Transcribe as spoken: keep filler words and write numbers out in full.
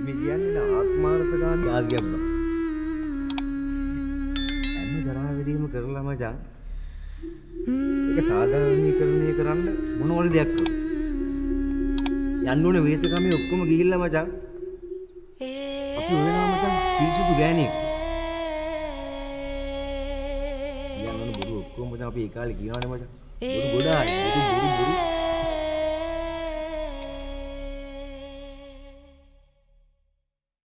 මේ කියන්නේ ආත්මාර්ථකාමී ආදියක් බං. හැම ජරාවැදීම කරලා මචං. ඒක සාධාරණීකරණය කරන්න මොනවල දෙයක් කරා. යන්න ඕනේ වේසකමේ ඔක්කොම ගිහිල්ලා මචං. අපි වෙනවා මචං පිරිසිදු ගෑණියෙක්. යන්න ඕනේ බොරු ඔක්කොම මචං අපි ඒ කාලේ කියනවානේ මචං. බොරු ගොඩායි. බොරු බොරු බොරු